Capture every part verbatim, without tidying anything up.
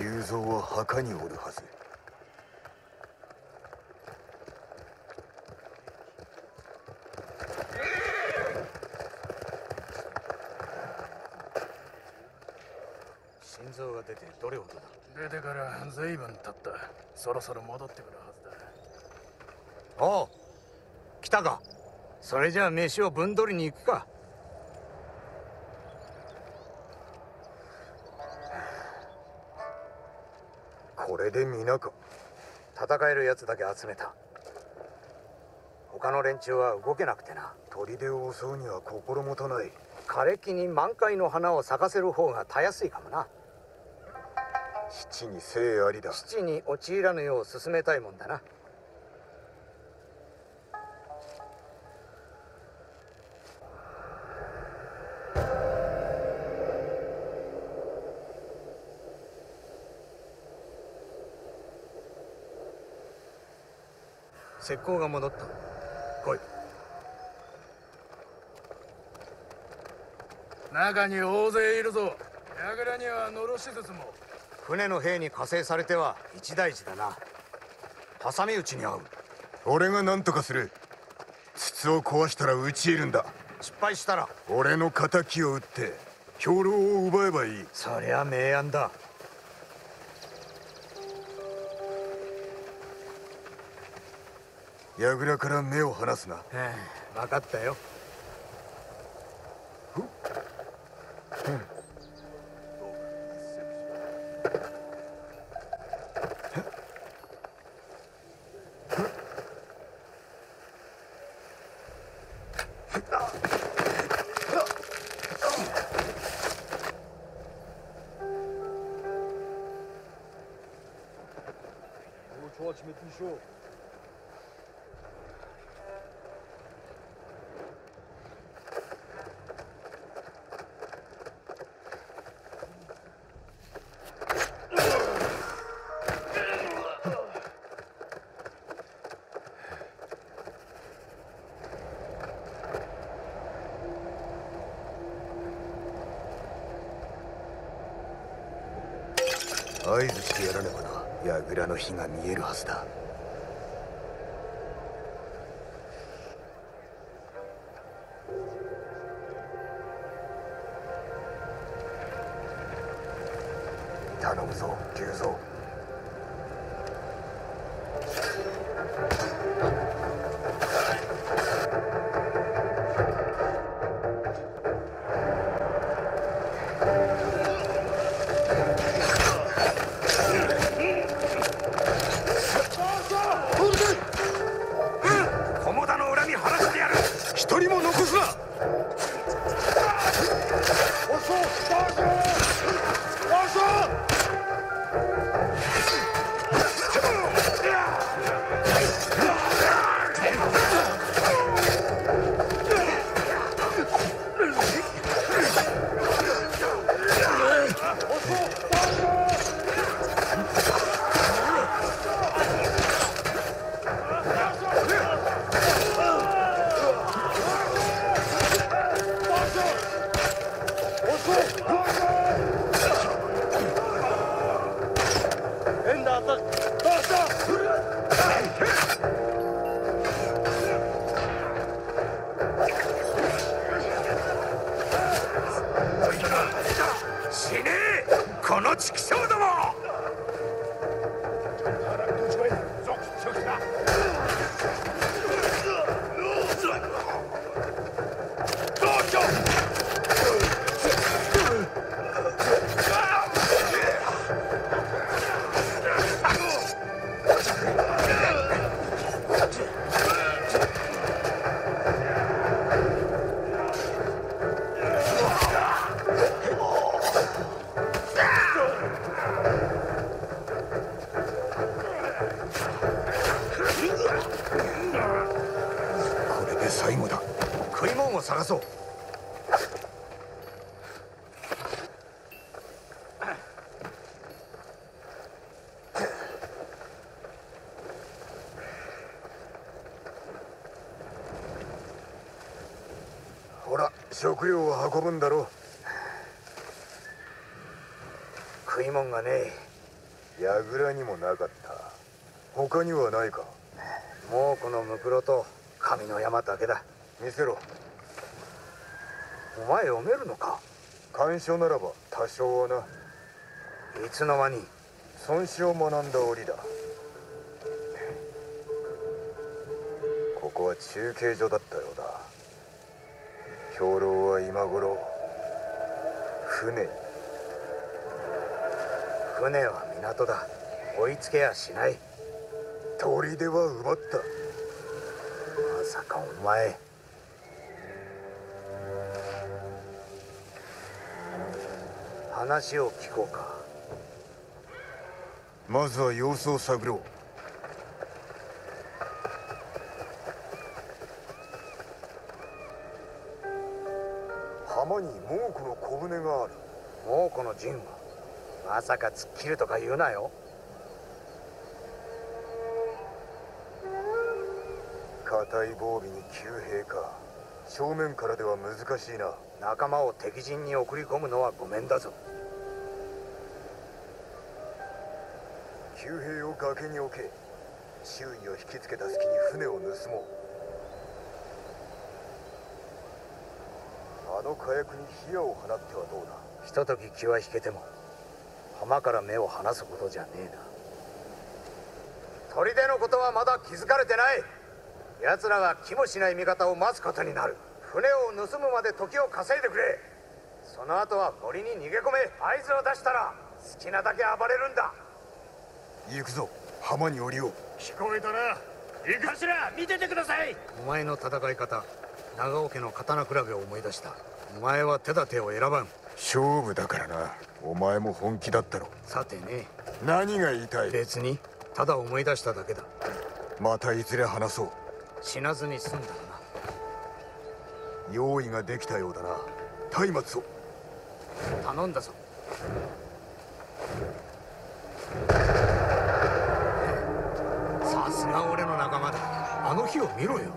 龍蔵は墓におるはず。 心臓が出てどれほどだ？ 出てから随分経った。そろそろ戻ってくるはずだ。 おう、来たか。それじゃあ飯をぶん取りに行くか。 これで皆か。 戦えるやつだけ集めた。他の連中は動けなくてな。 砦を襲うには心もとない。 枯れ木に満開の花を咲かせる方がたやすいかもな。 七に生ありだ。 七に陥らぬよう進めたいもんだな。石膏が戻った。来い。 中に大勢いるぞ。櫓にはのろし筒も。 船の兵に加勢されては一大事だな。挟み撃ちに遭う。 俺が何とかする。筒を壊したら討ち入るんだ。 失敗したら俺の敵を撃って兵糧を奪えばいい。 そりゃ明暗だ。 櫓から目を離すな。 分かったよ。 合図してやらねばな。櫓の火が見えるはずだ。頼むぞ龍蔵。一人も残すな。この畜生ども！最後だ。食い物を探そう。ほら、食料を運ぶんだろう。食い物がねえ。 櫓にもなかった。他にはないか？ もうこのムクロと神の山だけだ。 見せろ。 お前読めるのか？ 干渉ならば多少はな。 いつの間に？ 孫子を学んだ折だ。ここは中継所だったようだ。兵糧は今頃船に。 船は港だ。追いつけやしない。 砦は奪った。 まさかお前。話を聞こうか。 まずは様子を探ろう。浜に猛虎の小舟がある。 猛虎の陣はまさか突っ切るとか言うなよ。 硬い防備に急兵か。正面からでは難しいな。 仲間を敵陣に送り込むのはごめんだぞ。 急兵を崖に置け。周囲を引きつけた隙に船を盗もう。あの火薬に火矢を放ってはどうだ。 ひととき気は引けても浜から目を離すことじゃねえな。砦のことはまだ気づかれてない。奴らが気もしない味方を待つことになる。船を盗むまで時を稼いでくれ。その後は森に逃げ込め。合図を出したら好きなだけ暴れるんだ。 行くぞ。浜に降りよう。 聞こえたな。行く。頭見ててください。 お前の戦い方、長尾家の刀比べを思い出した。お前は手立てを選ばん。 勝負だからな。お前も本気だったろ。 さてね。 何が言いたい？ 別にただ思い出しただけだ。 またいずれ話そう。 死なずに済んだらな。 用意ができたようだな。松明を頼んだぞ。さすが俺の仲間だ。あの日を見ろよ。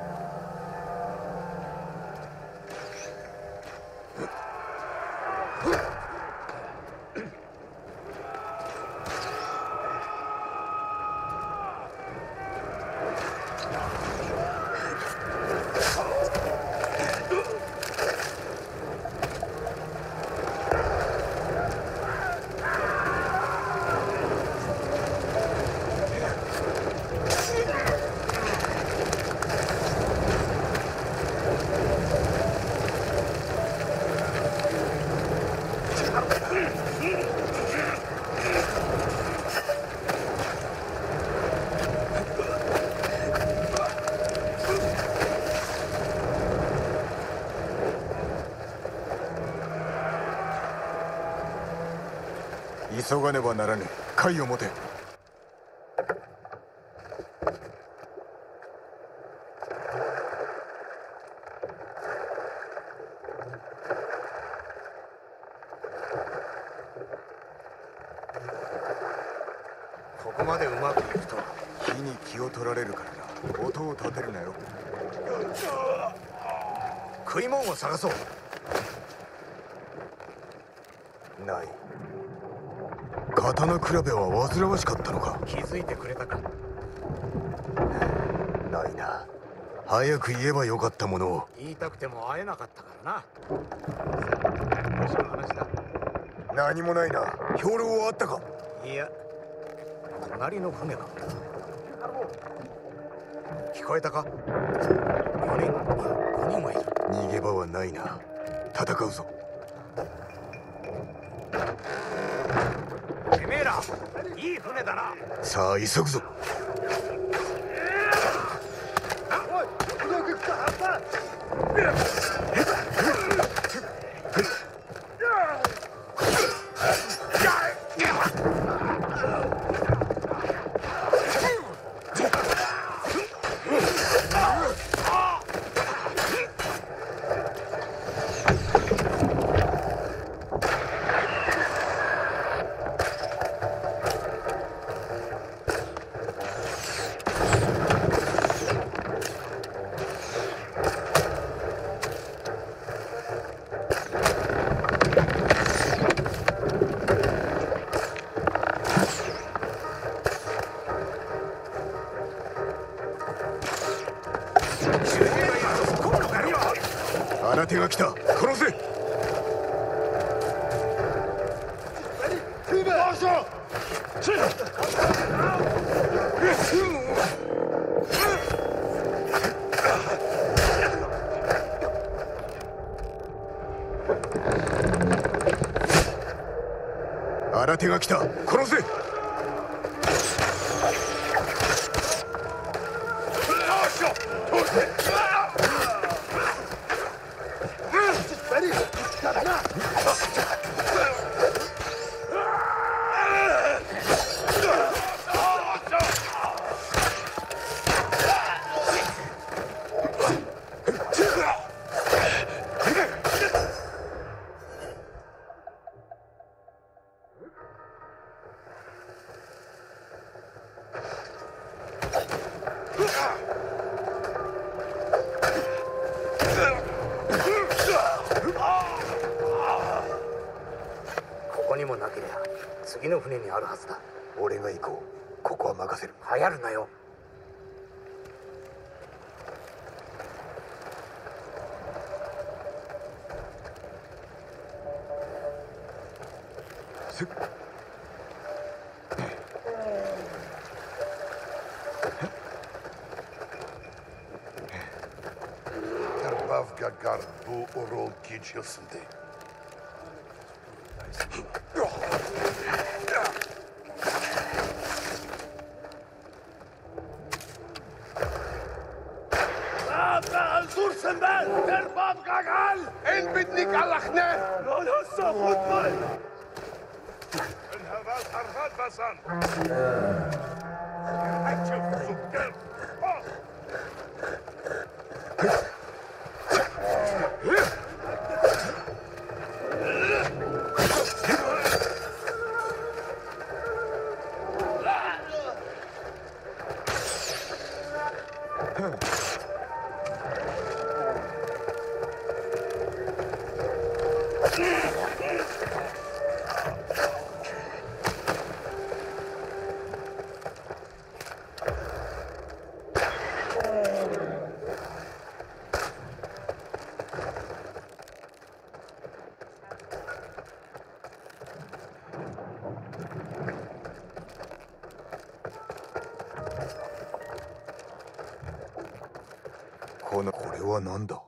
急がねばならぬ。貝を持て。 ここまでうまくいくとは。 火に気を取られるからな。音を立てるなよ。 食い物を探そう。 ない。刀比べは煩わしかったのか。 気づいてくれたか。 ないな。早く言えばよかったものを。 言いたくても会えなかったからな。昔の話だ。 何もないな。兵糧はあったか。 いや、隣の船か。聞こえたか。よにん、いやごにんはいる。 逃げ場はないな。戦うぞ。 てめえら、いい船だな。 さあ急ぐぞ。 新手が来た。殺せ。新手が来た。殺せ。 ここにもなけりゃ次の船にあるはずだ。 俺が行こう。ここは任せる。 流行るなよ。 せっ Gaggar bu orol geçiyorsundu. Dursun ben! Derbab Gaggal! En bitnik Allah'ne! Lolo sofut var! En hava sarhat basan! Açıp sukker! このこれは何だ。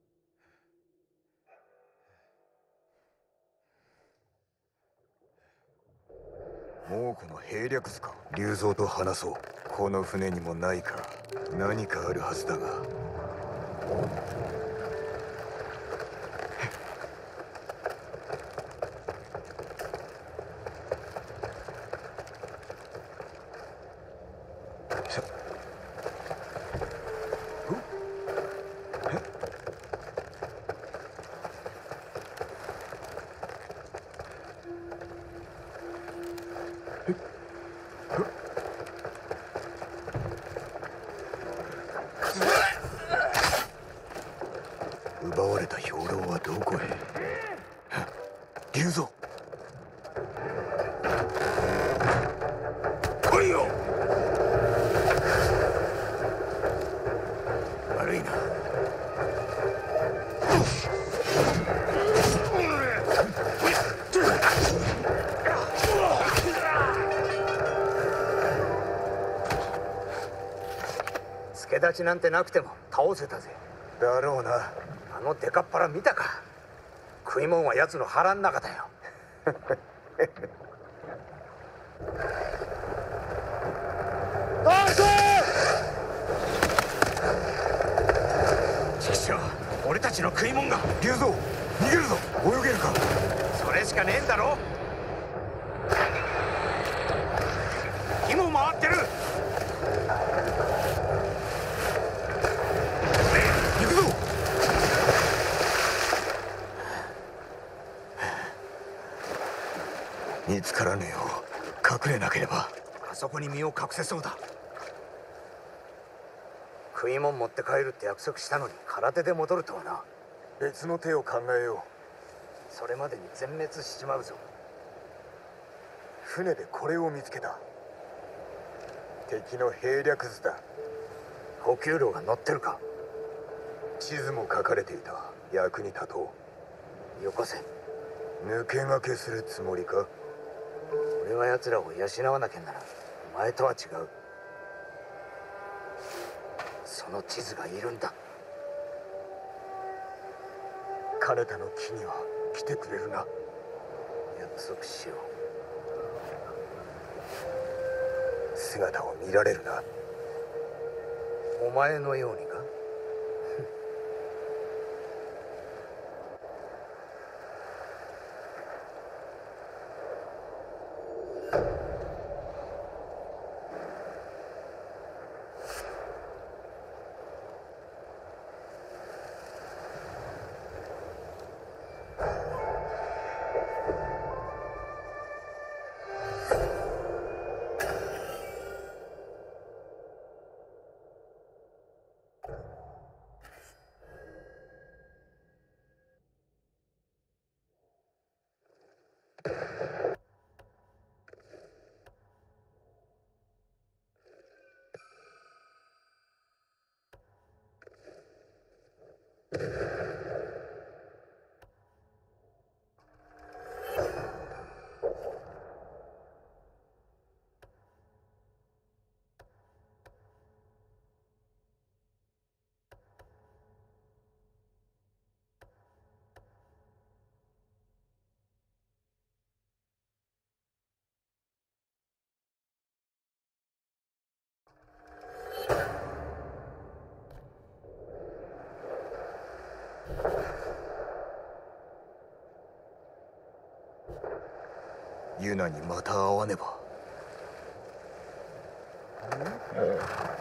もうこの兵略図か。龍蔵と話そう。この船にもないか何かあるはずだが。奪われた兵糧はどこへ。龍蔵、来いよ。悪いな。 助太刀なんてなくても倒せたぜ。 だろうな。 あのデカっ腹見たか。食い物は奴の腹ん中だよ。チキショー、俺たちの食い物が。 龍蔵、逃げるぞ。泳げるか。 それしかねえんだろ。火も回ってる。 行くぞ。見つからねえよ。隠れなければ。 あそこに身を隠せそうだ。食い物持って帰るって約束したのに空手で戻るとはな。 別の手を考えよう。それまでに全滅しちまうぞ。 船でこれを見つけた。敵の兵略図だ。 補給路が乗ってるか。 地図も書かれていた。 役に立とう。よこせ。 う。抜け駆けするつもりか？ 俺は奴らを養わなきゃならん。お前とは違う。その地図がいるんだ。 彼方の木には来てくれるな。 約束しよう。 姿を見られるな。 お前のようにか？ ユナにまた会わねば。